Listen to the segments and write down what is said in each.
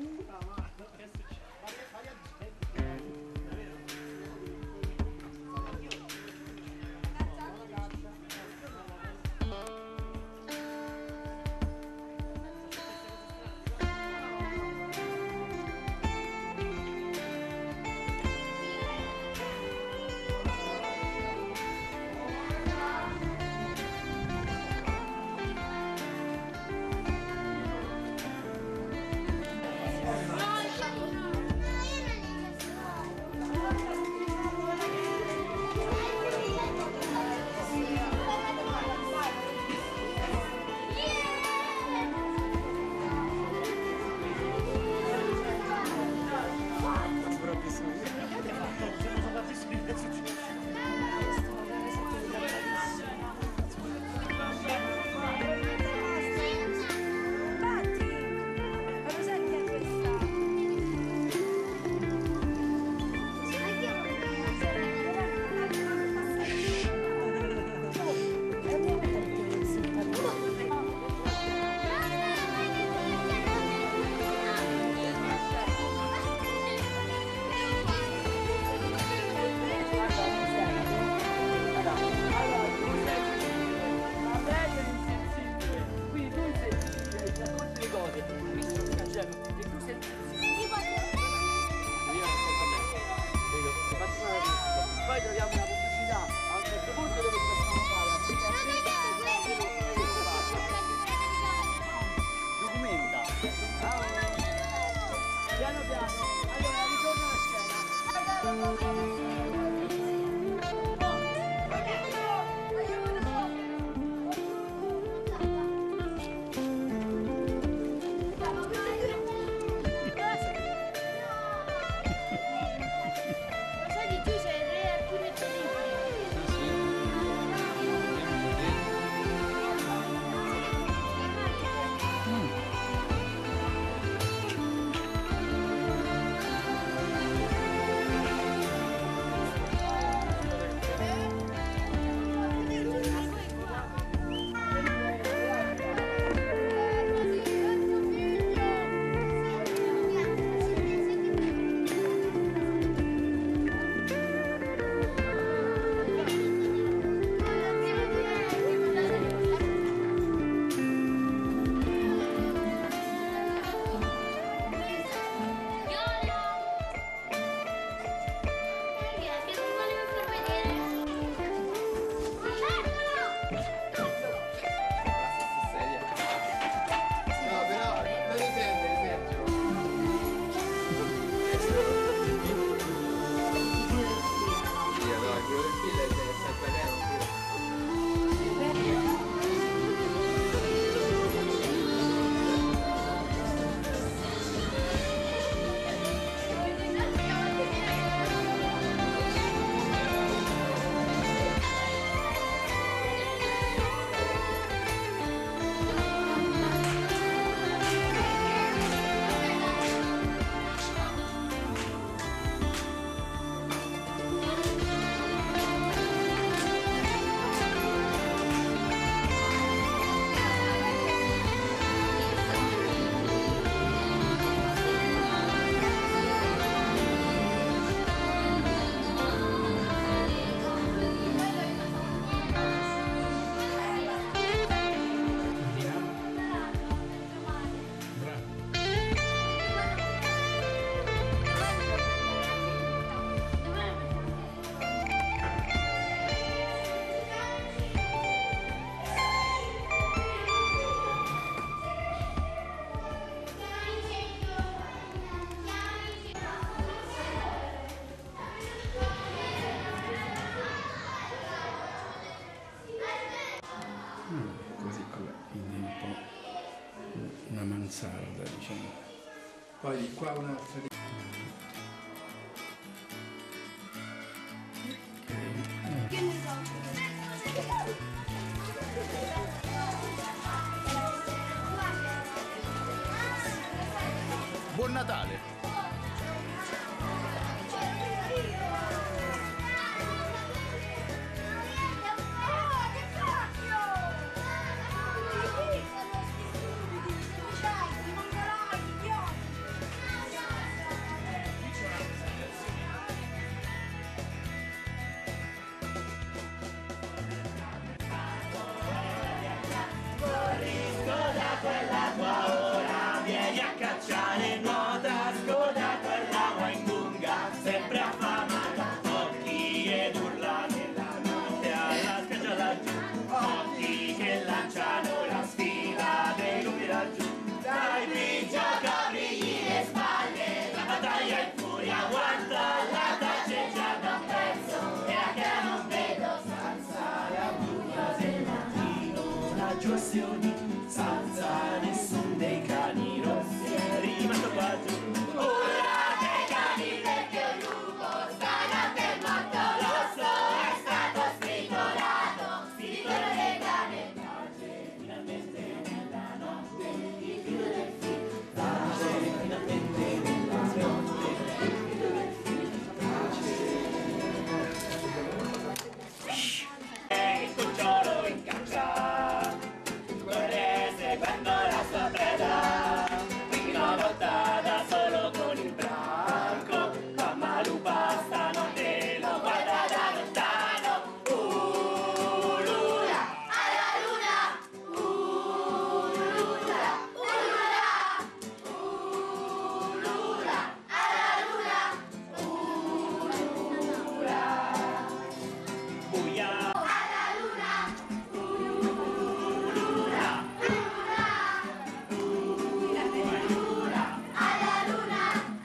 Poi troviamo una pubblicità, a un certo punto dove ci facciamo fare documenta. Piano piano, allora ritorno alla scena. Così quindi un po' una mansarda, diciamo. Poi di qua un'altra di... Buon Natale! emozioni, senza nessun dei cani rossi è rimasto qua giù. Urlate i cani perché un lupo stanotte è morto, l'osso è stato stritolato, stritolo dei cani. Finalmente nella notte il grido del figlio, pace, finalmente nella notte il grido del figlio, pace. Il cucciolo in caccia corre seguendo la sua preda, una volta da solo con il branco, mamma lupa stanotte lo guarda da lontano. Ulula, Alla luna, ulula, ulula, ulula, alla luna, ulula, buia, alla luna, ulula, ulula, alla luna,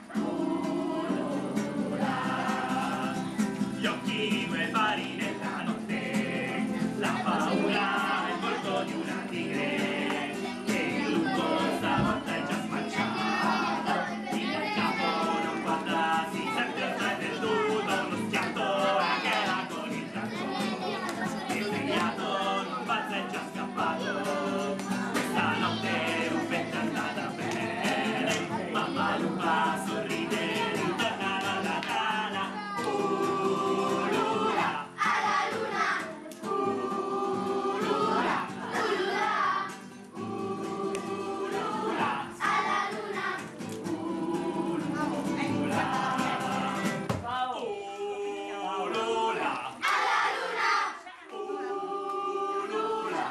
gli occhi due pari nella notte, la paura nel volto di una tigre, che il lupo stavolta è già spacciato, il capo non guarda, si sente ormai perduto, uno schianto anche la con il gatto, il svegliato non balza, è già scappato, questa notte Rupetta è andata bene, mamma lupa sorride, ritorna dalla tana. Ulula, alla luna, ulula, ulula, ulula, alla luna. ulula, Alla luna! ulula,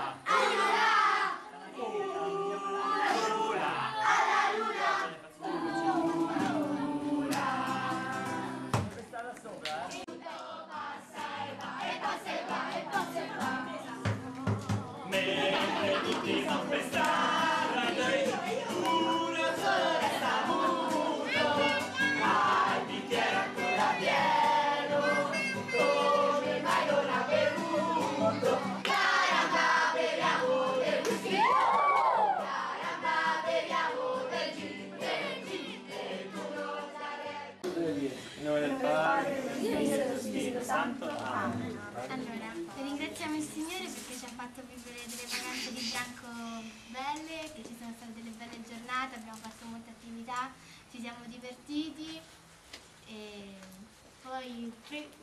ulula. Alla luna! Mentre tutti son festando, uno solo resta muto, al bicchiere ancora pieno, come mai non ha bevuto? Caramba, beviamo del whisky! Caramba, beviamo del gin, e tu non sarai. In nome del Padre, dello Spirito Santo. Amen. Allora, ringraziamo il Signore perché ci ha fatto vivere delle vacanze di bianco belle, che ci sono state delle belle giornate, abbiamo fatto molte attività, ci siamo divertiti e poi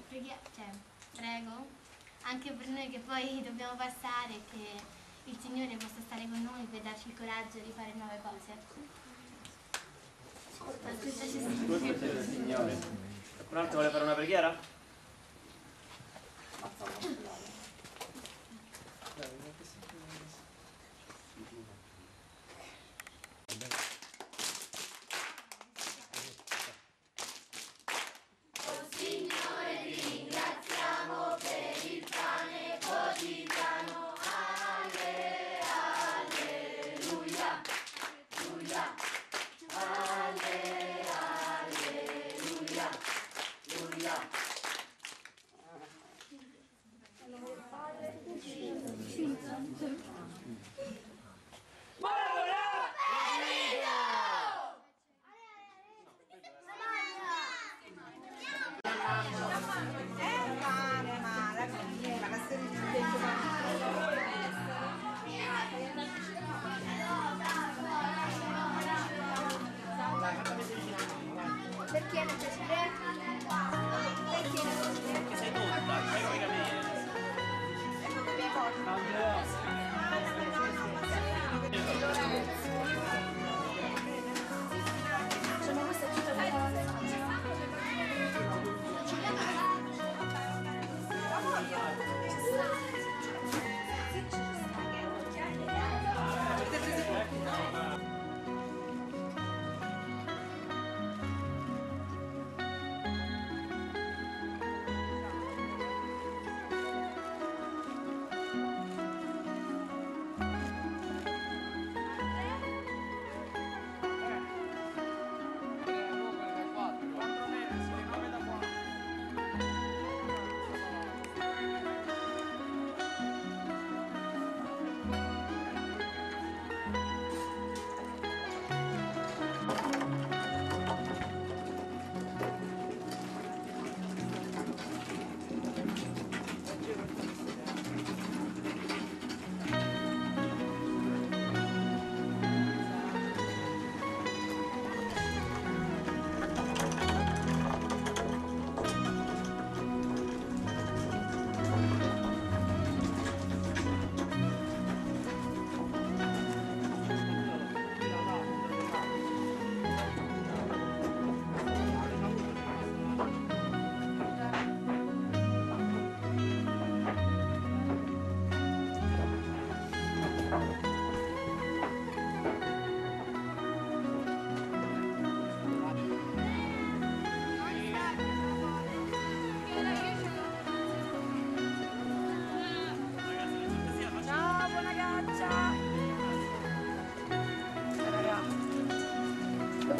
prego anche per noi che poi dobbiamo passare che il Signore possa stare con noi per darci il coraggio di fare nuove cose. Ascoltaci, Ascoltate, Signore. Qualcun altro vuole fare una preghiera? Signore, ti ringraziamo per il pane quotidiano. Alleluia, alleluia, alleluia, alleluia.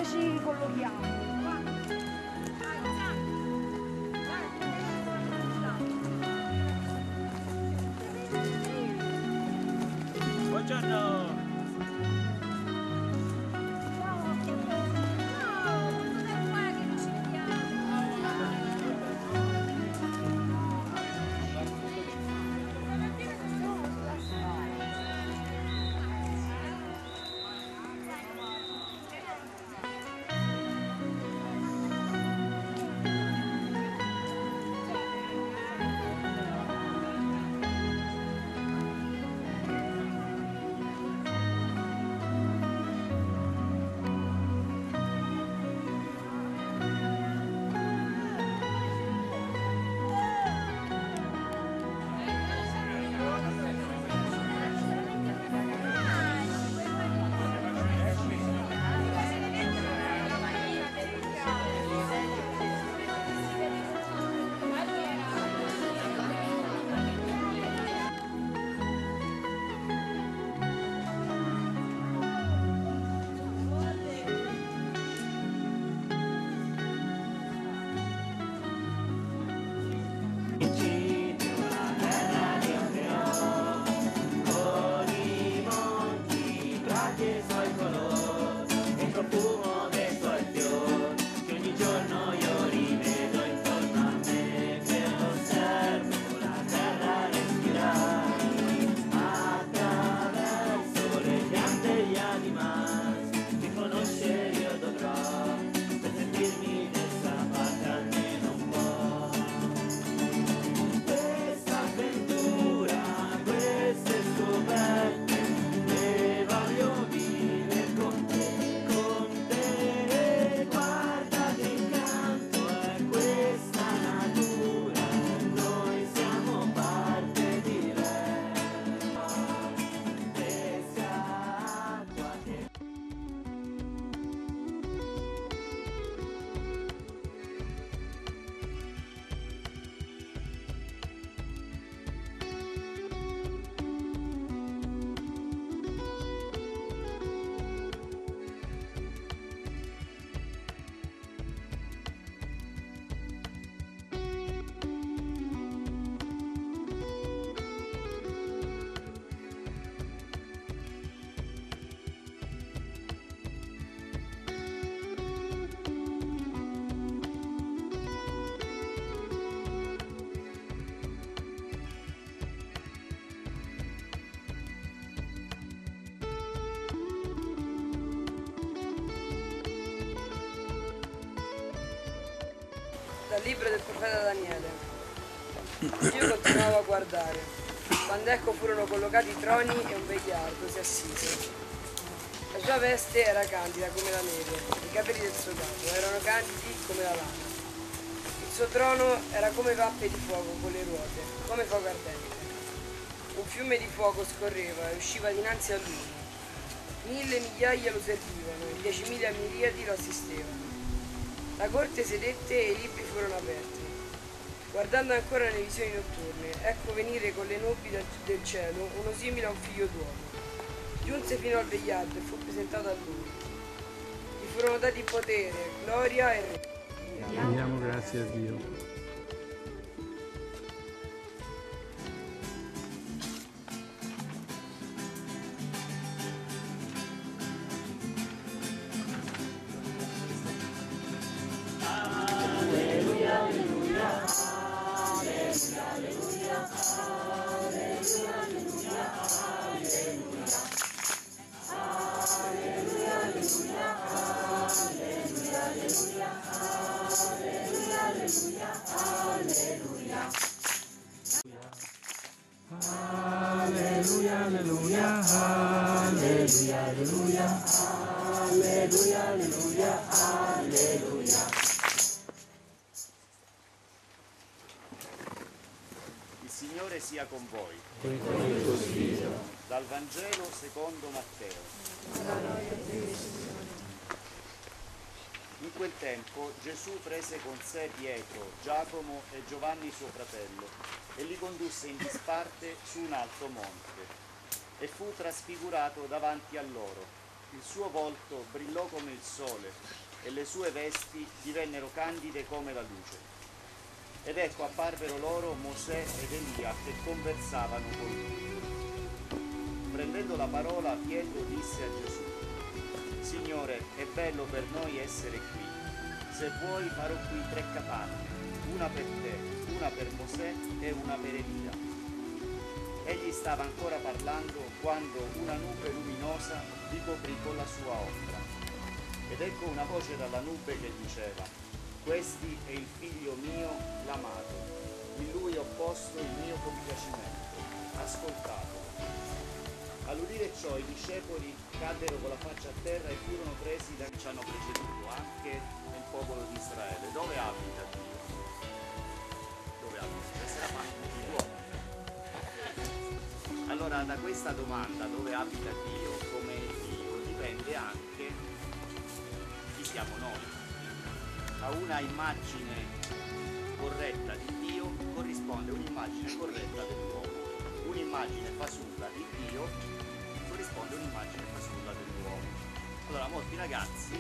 ci collochiamo. Buongiorno! Dal libro del profeta Daniele. Io continuavo a guardare, quando ecco furono collocati i troni e un vegliardo si assise. La sua veste era candida come la neve, i capelli del suo capo erano candidi come la lana. Il suo trono era come vappe di fuoco con le ruote, come fuoco ardente. Un fiume di fuoco scorreva e usciva dinanzi a lui. 1000 migliaia lo servivano e 10.000 miriadi lo assistevano. La corte sedette e i libri furono aperti. Guardando ancora le visioni notturne, ecco venire con le nubi del cielo uno simile a un figlio d'uomo. Giunse fino al vegliardo e fu presentato a lui. Gli furono dati potere, gloria e re. Rendiamo grazie a Dio. Alleluia, alleluia, alleluia, alleluia, alleluia, alleluia, alleluia. Il Signore sia con voi. Con il tuo spirito. Dal Vangelo secondo Matteo. In quel tempo Gesù prese con sé Pietro, Giacomo e Giovanni suo fratello e li condusse in disparte su un alto monte e fu trasfigurato davanti a loro il suo volto brillò come il sole e le sue vesti divennero candide come la luce. Ed ecco apparvero loro Mosè ed Elia che conversavano con lui. Prendendo la parola, Pietro disse a Gesù: Signore, è bello per noi essere qui. Se vuoi farò qui 3 capanne, una per te, una per Mosè e una per Elia. Egli stava ancora parlando quando una nube luminosa li coprì con la sua ombra. Ed ecco una voce dalla nube che diceva: Questi è il figlio mio, l'amato, in lui ho posto il mio compiacimento, ascoltatelo. All'udire ciò i discepoli caddero con la faccia a terra e furono presi da chi ci hanno preceduto, anche nel popolo di Israele. Dove abita Dio? Dove abita? Deve essere la parte di uomo. Allora da questa domanda, dove abita Dio, come è Dio, dipende anche chi siamo noi. A una immagine corretta di Dio corrisponde un'immagine corretta dell'uomo. Un'immagine fasulla di Dio corrisponde un'immagine fasulla dell'uomo. Allora molti ragazzi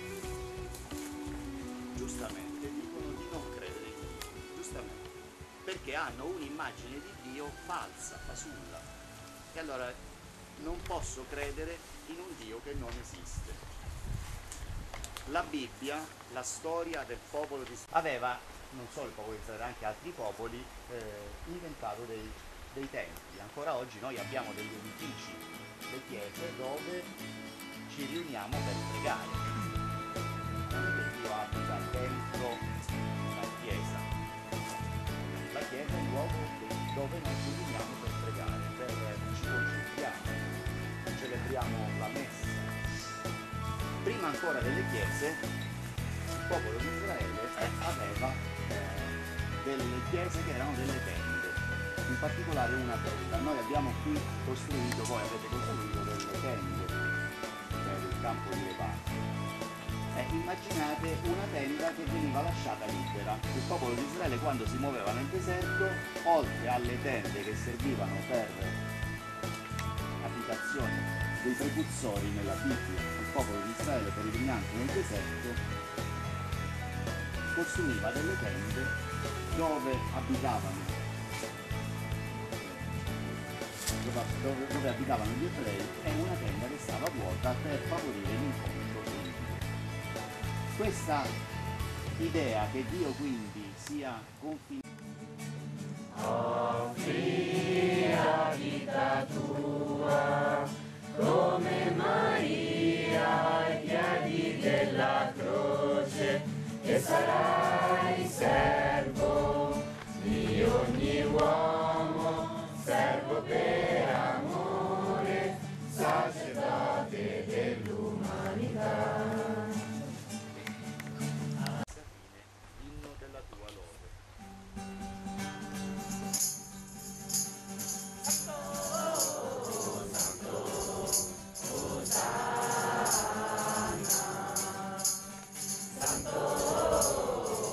giustamente dicono di non credere in Dio, giustamente, perché hanno un'immagine di Dio falsa, fasulla. E allora non posso credere in un Dio che non esiste. La Bibbia, la storia del popolo di Israele, aveva, non solo il popolo di Israele, anche altri popoli, inventato dei templi. Ancora oggi noi abbiamo degli edifici, le chiese, dove ci riuniamo per pregare. Non è che Dio abita dentro la chiesa. La chiesa è il luogo dove noi ci riuniamo per pregare, ci concentriamo, celebriamo la messa. Prima ancora delle chiese, il popolo di Israele aveva delle chiese che erano delle tende, in particolare una tenda. Noi abbiamo qui costruito, voi avete costruito delle tende per il campo di Lepanto. Immaginate una tenda che veniva lasciata libera. Il popolo di Israele, quando si muoveva nel deserto, oltre alle tende che servivano per abitazione dei precursori nella Bibbia, il popolo di Israele peregrinante nel deserto costruiva delle tende dove abitavano gli ebrei, e una tenda che stava vuota per favorire l'incontro con Dio. Questa idea che Dio quindi sia confinato Offria vita tua come Maria ai piedi della croce, e sarai servo di ogni uomo, servo per amore, sacerdote dell'umanità. Inno della tua lode. Santo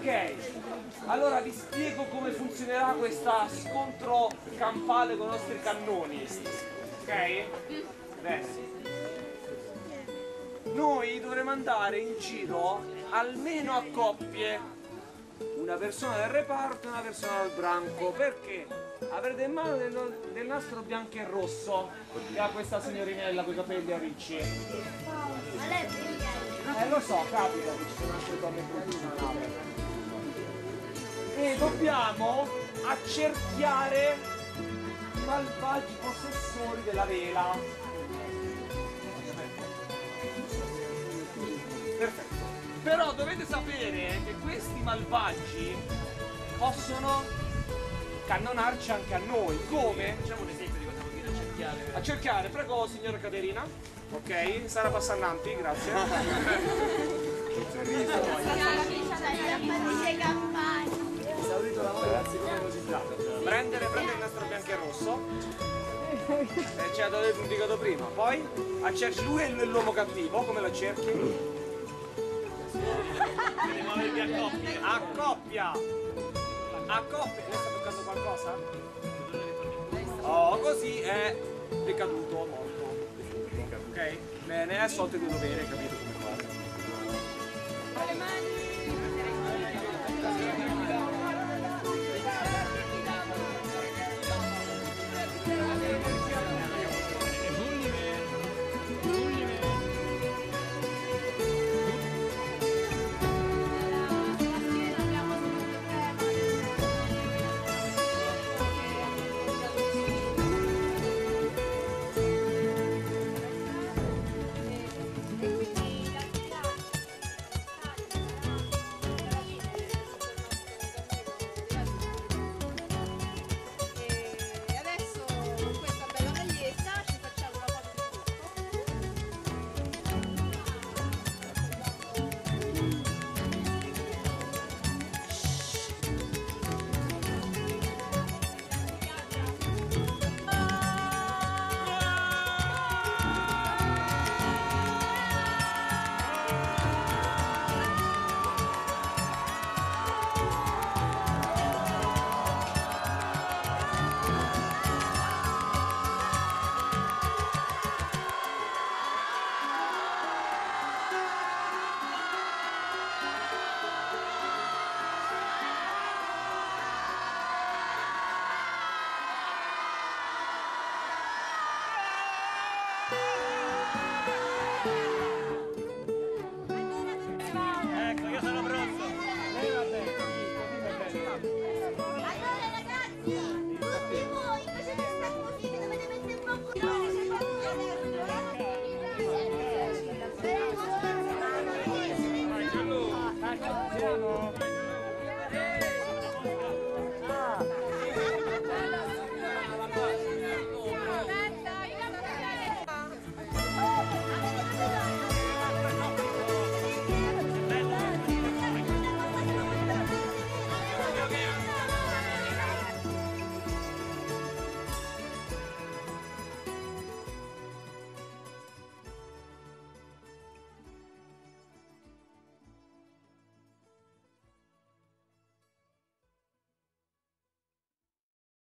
Ok, allora vi spiego come funzionerà questa scontro campale con i nostri cannoni. Ok? Bene. Noi dovremo andare in giro almeno a coppie, una persona del reparto e una persona del branco, perché avrete in mano del nastro bianco e rosso che ha questa signorinella con i capelli a ricci. Ma lei è perché? Lo so, capita che ci sono anche donne brutte sulla nave. E dobbiamo accerchiare i malvagi possessori della vela. Perfetto. Però dovete sapere che questi malvagi possono cannonarci anche a noi. Come? Facciamo un esempio di cosa vuol dire accerchiare. Accerchiare, prego signora Caterina. Ok, Sara Passannanti, grazie. Esaurito la ragazzi, come così già. Prendere il nastro bianco e rosso. Ce l'avevo indicato prima. Poi accerchi lui e l'uomo cattivo, come lo accerchi? Devi muovervi a coppie. A coppia! A coppia! Lei sta toccando qualcosa? Oh, così è decaduto, morto. Ok? Bene, è assolto il tuo dovere, capito come fare. Con le mani.